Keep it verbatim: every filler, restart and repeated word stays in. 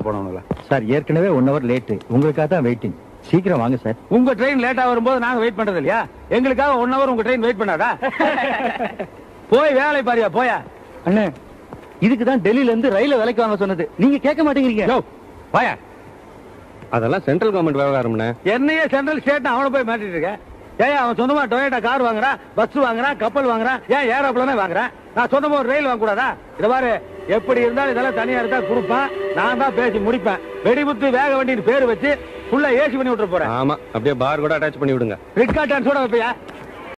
போனவங்கள. Sir ஏற்கனவே one hour late, உங்களுக்காக தான் வெயிட்டிங். சீக்கிரம் வாங்க சார். உங்க ட்ரெயின் லேட்டா வரும்போது நாங்க வெயிட் பண்றது இல்லையா? எங்களுக்காக ஒன் ஹவர் உங்க ட்ரெயின் வெயிட் பண்ணாதா? போய் வேலை பாரியா போயா. அண்ணே, இதுக்கு தான் டெல்லியில இருந்து ரயில விலைக்கு வாங்க சொன்னது. நீங்க கேட்க மாட்டேங்கிறீங்க. போயா. அதெல்லாம் சென்ட்ரல் கவர்மெண்ட் விவகாரம்னே. என்னையே சென்ட்ரல் ஸ்டேட் அவனை போய் மாட்டிட்டு இருக்க. ஏன் அவன் சொந்தமா டொயோட்டா கார் வாங்குறான், பஸ் வாங்குறான், கப்பல் வாங்குறான், ஏன் ஏரோப்ளேனே வாங்குறான்? நான் சொந்தமா ஒரு ரயில் வாங்க கூடாதா? இத பாரு, எப்படி இருந்தாலும் இதெல்லாம் தனியா இருந்தா கொடுப்பேன். நான் தான் பேசி முடிப்பேன். வெடிமுத்து வேக வண்டின்னு பேரு வச்சு ஃபுல்லா ஏசி பண்ணி விட்டு போறேன். ஆமா, அப்படியே பார் கூட அட்டாச் பண்ணி விடுங்க. ரிட்கா டான்ஸோட வைப்பியா?